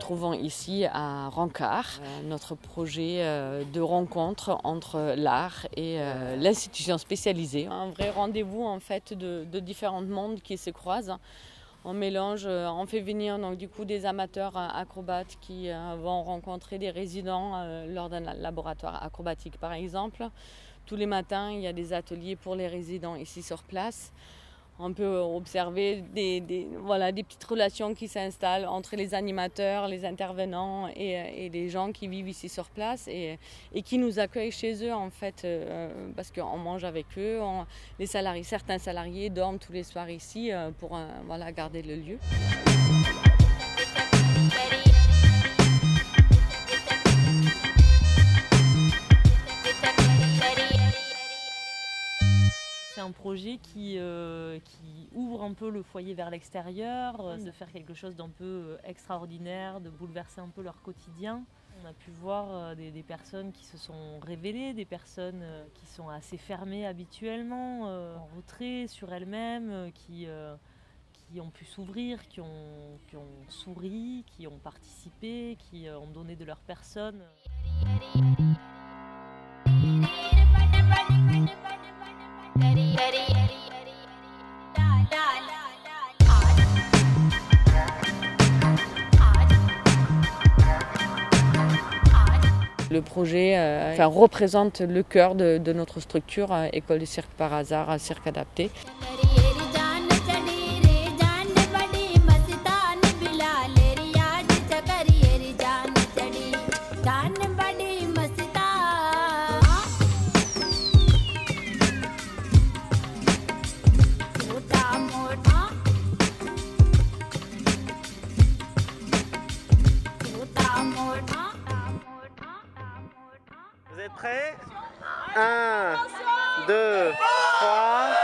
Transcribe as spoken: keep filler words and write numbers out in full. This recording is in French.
trouvons ici à Rancart, notre projet de rencontre entre l'art et l'institution spécialisée. Un vrai rendez-vous en fait de, de différents mondes qui se croisent. On mélange, on fait venir donc du coup des amateurs acrobates qui vont rencontrer des résidents lors d'un laboratoire acrobatique par exemple. Tous les matins, il y a des ateliers pour les résidents ici sur place. On peut observer des, des, voilà, des petites relations qui s'installent entre les animateurs, les intervenants et, et les gens qui vivent ici sur place et, et qui nous accueillent chez eux en fait, euh, parce qu'on mange avec eux. On, les salariés, certains salariés dorment tous les soirs ici euh, pour euh, voilà, garder le lieu. C'est un projet qui, euh, qui ouvre un peu le foyer vers l'extérieur, euh, de faire quelque chose d'un peu extraordinaire, de bouleverser un peu leur quotidien. On a pu voir euh, des, des personnes qui se sont révélées, des personnes euh, qui sont assez fermées habituellement, euh, en retrait sur elles-mêmes, euh, qui, euh, qui ont pu s'ouvrir, qui ont, qui ont souri, qui ont participé, qui euh, ont donné de leur personne. Le projet euh, enfin, représente le cœur de, de notre structure, euh, École du cirque par hasard, cirque adapté. Vous êtes prêts? un, deux, trois...